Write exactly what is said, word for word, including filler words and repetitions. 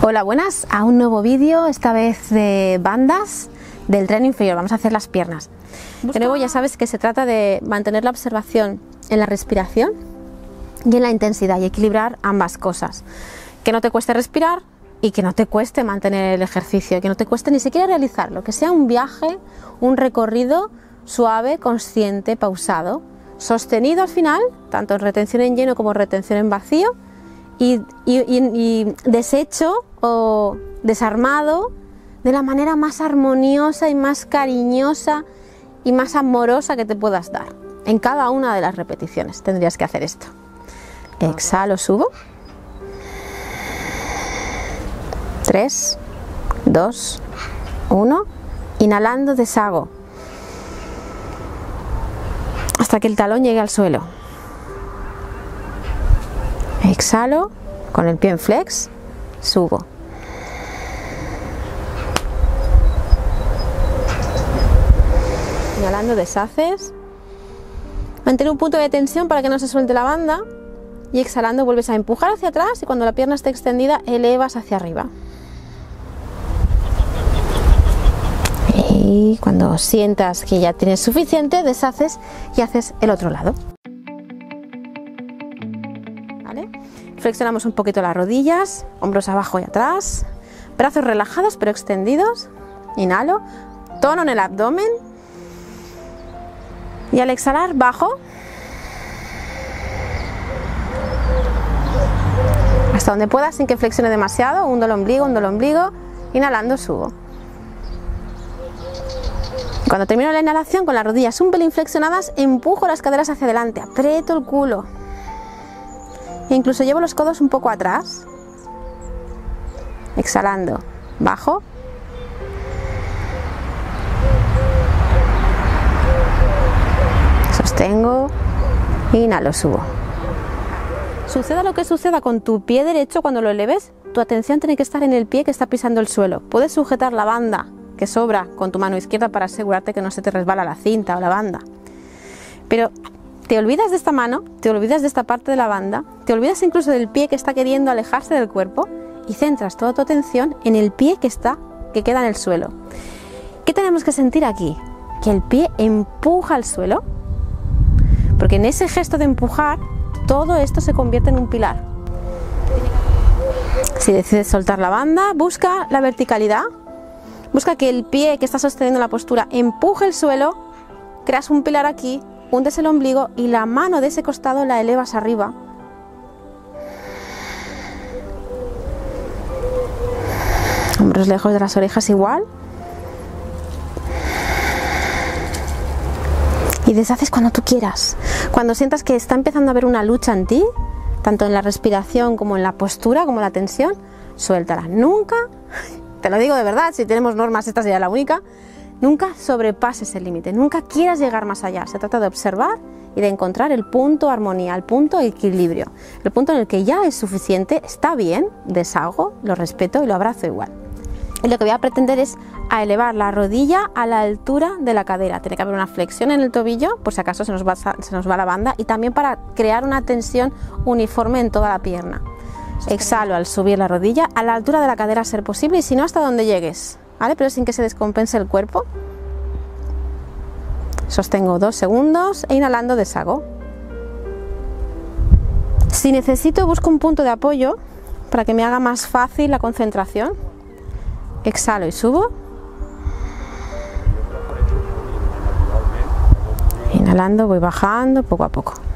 Hola, buenas, a un nuevo vídeo, esta vez de bandas del tren inferior. Vamos a hacer las piernas. De nuevo ya sabes que se trata de mantener la observación en la respiración y en la intensidad y equilibrar ambas cosas. Que no te cueste respirar y que no te cueste mantener el ejercicio, que no te cueste ni siquiera realizarlo, que sea un viaje, un recorrido suave, consciente, pausado, sostenido al final, tanto en retención en lleno como en retención en vacío, y, y, y, y deshecho o desarmado de la manera más armoniosa y más cariñosa y más amorosa que te puedas dar. En cada una de las repeticiones tendrías que hacer esto. Exhalo, subo. tres, dos, uno. Inhalando, deshago hasta que el talón llegue al suelo. Exhalo, con el pie en flex, subo. Inhalando, deshaces. Mantén un punto de tensión para que no se suelte la banda. Y exhalando, vuelves a empujar hacia atrás y cuando la pierna esté extendida, elevas hacia arriba. Y cuando sientas que ya tienes suficiente, deshaces y haces el otro lado. ¿Vale? Flexionamos un poquito las rodillas, hombros abajo y atrás, brazos relajados pero extendidos. Inhalo, tono en el abdomen y al exhalar bajo hasta donde pueda sin que flexione demasiado. Hundo el ombligo, hundo el ombligo, inhalando, subo. Cuando termino la inhalación, con las rodillas un pelín flexionadas, empujo las caderas hacia adelante, aprieto el culo e incluso llevo los codos un poco atrás. Exhalando, bajo. Sostengo, inhalo, subo. Suceda lo que suceda con tu pie derecho, cuando lo eleves, tu atención tiene que estar en el pie que está pisando el suelo. Puedes sujetar la banda que sobra con tu mano izquierda para asegurarte que no se te resbala la cinta o la banda. Pero te olvidas de esta mano, te olvidas de esta parte de la banda, te olvidas incluso del pie que está queriendo alejarse del cuerpo y centras toda tu atención en el pie que está, que queda en el suelo. ¿Qué tenemos que sentir aquí? Que el pie empuja al suelo, porque en ese gesto de empujar todo esto se convierte en un pilar. Si decides soltar la banda, busca la verticalidad. Busca que el pie que está sosteniendo la postura empuje el suelo, creas un pilar aquí, hundes el ombligo y la mano de ese costado la elevas arriba. Hombros lejos de las orejas igual. Y deshaces cuando tú quieras. Cuando sientas que está empezando a haber una lucha en ti, tanto en la respiración como en la postura, como en la tensión, suéltala. Nunca... Te lo digo de verdad, si tenemos normas, esta sería la única. Nunca sobrepases el límite, nunca quieras llegar más allá. Se trata de observar y de encontrar el punto armonía, el punto equilibrio, el punto en el que ya es suficiente, está bien, deshago, lo respeto y lo abrazo igual. Y lo que voy a pretender es a elevar la rodilla a la altura de la cadera. Tiene que haber una flexión en el tobillo, por si acaso se nos va, se nos va la banda, y también para crear una tensión uniforme en toda la pierna. Exhalo al subir la rodilla a la altura de la cadera a ser posible y si no hasta donde llegues, ¿vale? Pero sin que se descompense el cuerpo. Sostengo dos segundos e inhalando deshago. Si necesito, busco un punto de apoyo para que me haga más fácil la concentración. Exhalo y subo. Inhalando voy bajando poco a poco.